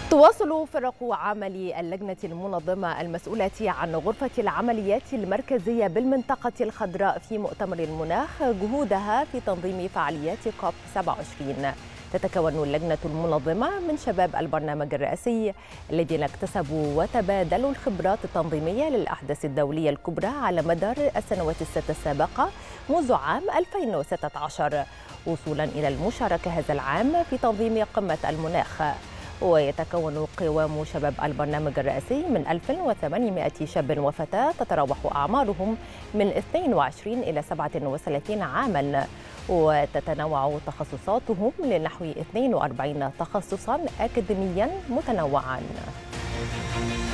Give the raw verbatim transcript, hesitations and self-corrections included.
تواصل فرق عمل اللجنة المنظمة المسؤولة عن غرفة العمليات المركزية بالمنطقة الخضراء في مؤتمر المناخ جهودها في تنظيم فعاليات كوب سبعة وعشرين. تتكون اللجنة المنظمة من شباب البرنامج الرئاسي الذين اكتسبوا وتبادلوا الخبرات التنظيمية للأحداث الدولية الكبرى على مدار السنوات الست السابقة منذ عام ألفين وستة عشر، وصولا إلى المشاركة هذا العام في تنظيم قمة المناخ. ويتكون قوام شباب البرنامج الرئاسي من ألف وثمانمائة شاب وفتاة تتراوح أعمارهم من اثنين وعشرين إلى سبعة وثلاثين عاما، وتتنوع تخصصاتهم لنحو اثنين وأربعين تخصصا أكاديميا متنوعا.